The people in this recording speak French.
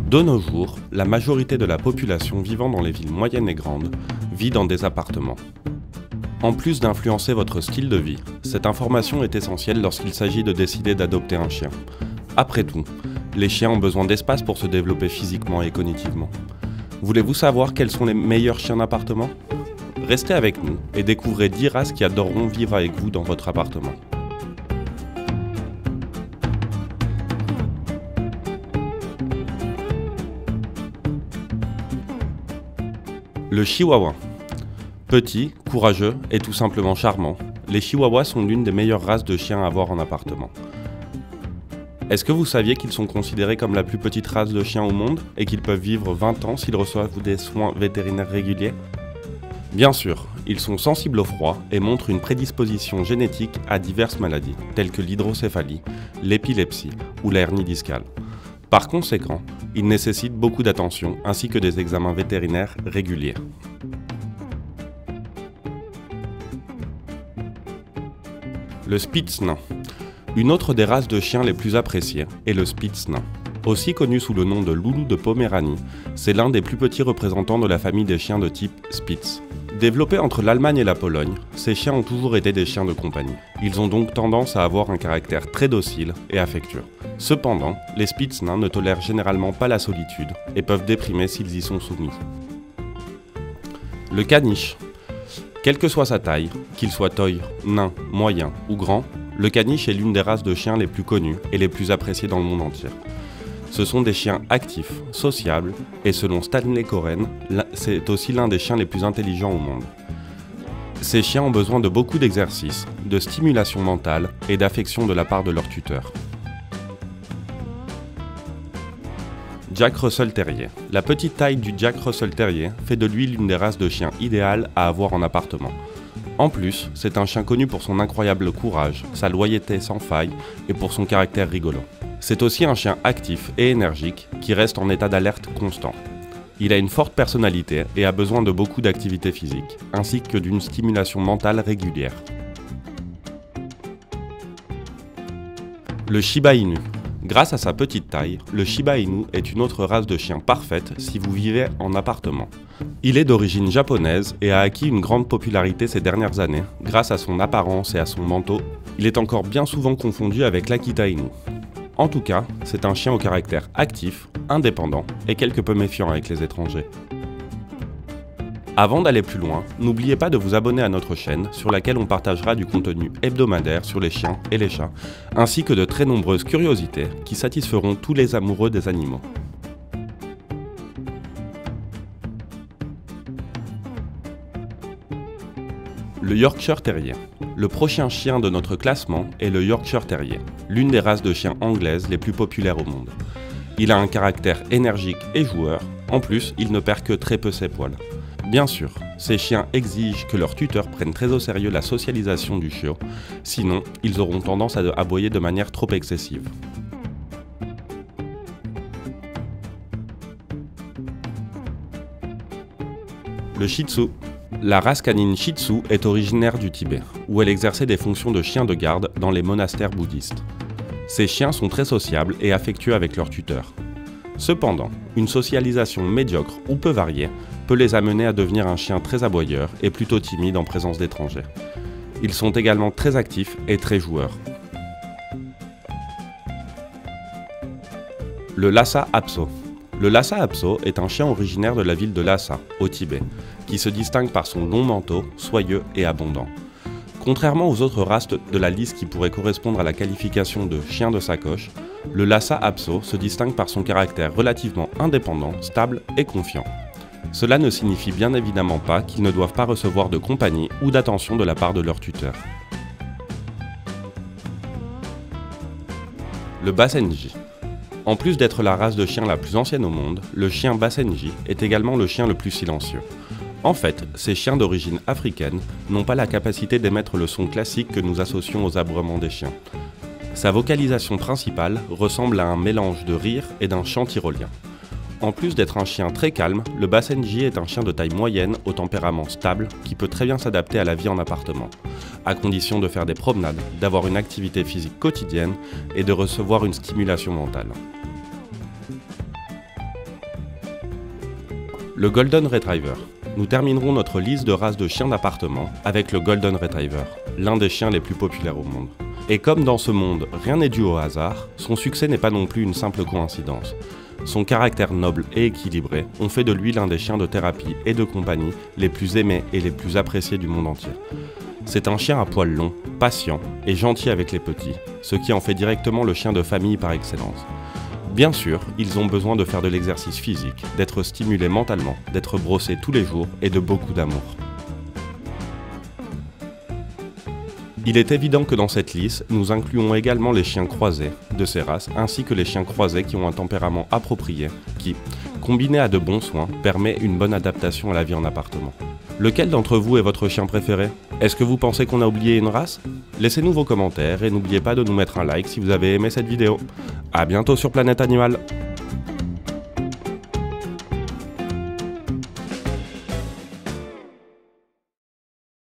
De nos jours, la majorité de la population vivant dans les villes moyennes et grandes vit dans des appartements. En plus d'influencer votre style de vie, cette information est essentielle lorsqu'il s'agit de décider d'adopter un chien. Après tout, les chiens ont besoin d'espace pour se développer physiquement et cognitivement. Voulez-vous savoir quels sont les meilleurs chiens d'appartement ? Restez avec nous et découvrez 10 races qui adoreront vivre avec vous dans votre appartement. Le Chihuahua. Petit, courageux et tout simplement charmant, les Chihuahuas sont l'une des meilleures races de chiens à avoir en appartement. Est-ce que vous saviez qu'ils sont considérés comme la plus petite race de chiens au monde et qu'ils peuvent vivre 20 ans s'ils reçoivent des soins vétérinaires réguliers ? Bien sûr, ils sont sensibles au froid et montrent une prédisposition génétique à diverses maladies, telles que l'hydrocéphalie, l'épilepsie ou la hernie discale. Par conséquent, ils nécessitent beaucoup d'attention ainsi que des examens vétérinaires réguliers. Le Spitz nain. Une autre des races de chiens les plus appréciées est le Spitz nain. Aussi connu sous le nom de loulou de Poméranie, c'est l'un des plus petits représentants de la famille des chiens de type Spitz. Développés entre l'Allemagne et la Pologne, ces chiens ont toujours été des chiens de compagnie. Ils ont donc tendance à avoir un caractère très docile et affectueux. Cependant, les Spitz nains ne tolèrent généralement pas la solitude et peuvent déprimer s'ils y sont soumis. Le caniche. Quelle que soit sa taille, qu'il soit toy, nain, moyen ou grand, le caniche est l'une des races de chiens les plus connues et les plus appréciées dans le monde entier. Ce sont des chiens actifs, sociables, et selon Stanley Coren, c'est aussi l'un des chiens les plus intelligents au monde. Ces chiens ont besoin de beaucoup d'exercice, de stimulation mentale et d'affection de la part de leur tuteur. Jack Russell Terrier. La petite taille du Jack Russell Terrier fait de lui l'une des races de chiens idéales à avoir en appartement. En plus, c'est un chien connu pour son incroyable courage, sa loyauté sans faille et pour son caractère rigolo. C'est aussi un chien actif et énergique qui reste en état d'alerte constant. Il a une forte personnalité et a besoin de beaucoup d'activité physique, ainsi que d'une stimulation mentale régulière. Le Shiba Inu. Grâce à sa petite taille, le Shiba Inu est une autre race de chien parfaite si vous vivez en appartement. Il est d'origine japonaise et a acquis une grande popularité ces dernières années grâce à son apparence et à son manteau. Il est encore bien souvent confondu avec l'Akita Inu. En tout cas, c'est un chien au caractère actif, indépendant et quelque peu méfiant avec les étrangers. Avant d'aller plus loin, n'oubliez pas de vous abonner à notre chaîne sur laquelle on partagera du contenu hebdomadaire sur les chiens et les chats, ainsi que de très nombreuses curiosités qui satisferont tous les amoureux des animaux. Le Yorkshire Terrier. Le prochain chien de notre classement est le Yorkshire Terrier, l'une des races de chiens anglaises les plus populaires au monde. Il a un caractère énergique et joueur, en plus il ne perd que très peu ses poils. Bien sûr, ces chiens exigent que leurs tuteurs prennent très au sérieux la socialisation du chiot, sinon ils auront tendance à aboyer de manière trop excessive. Le Shih Tzu. La race canine Shih Tzu est originaire du Tibet, où elle exerçait des fonctions de chien de garde dans les monastères bouddhistes. Ces chiens sont très sociables et affectueux avec leurs tuteurs. Cependant, une socialisation médiocre ou peu variée peut les amener à devenir un chien très aboyeur et plutôt timide en présence d'étrangers. Ils sont également très actifs et très joueurs. Le Lhasa Apso. Le Lhasa Apso est un chien originaire de la ville de Lhasa, au Tibet, qui se distingue par son long manteau, soyeux et abondant. Contrairement aux autres races de la liste qui pourraient correspondre à la qualification de chien de sacoche, le Lhasa Apso se distingue par son caractère relativement indépendant, stable et confiant. Cela ne signifie bien évidemment pas qu'ils ne doivent pas recevoir de compagnie ou d'attention de la part de leur tuteur. Le Basenji. En plus d'être la race de chien la plus ancienne au monde, le chien Basenji est également le chien le plus silencieux. En fait, ces chiens d'origine africaine n'ont pas la capacité d'émettre le son classique que nous associons aux aboiements des chiens. Sa vocalisation principale ressemble à un mélange de rire et d'un chant tyrolien. En plus d'être un chien très calme, le Basenji est un chien de taille moyenne au tempérament stable qui peut très bien s'adapter à la vie en appartement, à condition de faire des promenades, d'avoir une activité physique quotidienne et de recevoir une stimulation mentale. Le Golden Retriever. Nous terminerons notre liste de races de chiens d'appartement avec le Golden Retriever, l'un des chiens les plus populaires au monde. Et comme dans ce monde, rien n'est dû au hasard, son succès n'est pas non plus une simple coïncidence. Son caractère noble et équilibré ont fait de lui l'un des chiens de thérapie et de compagnie les plus aimés et les plus appréciés du monde entier. C'est un chien à poils longs, patient et gentil avec les petits, ce qui en fait directement le chien de famille par excellence. Bien sûr, ils ont besoin de faire de l'exercice physique, d'être stimulés mentalement, d'être brossés tous les jours et de beaucoup d'amour. Il est évident que dans cette liste, nous incluons également les chiens croisés de ces races, ainsi que les chiens croisés qui ont un tempérament approprié, qui, combiné à de bons soins, permet une bonne adaptation à la vie en appartement. Lequel d'entre vous est votre chien préféré? Est-ce que vous pensez qu'on a oublié une race? Laissez-nous vos commentaires et n'oubliez pas de nous mettre un like si vous avez aimé cette vidéo. A bientôt sur Planète Animal.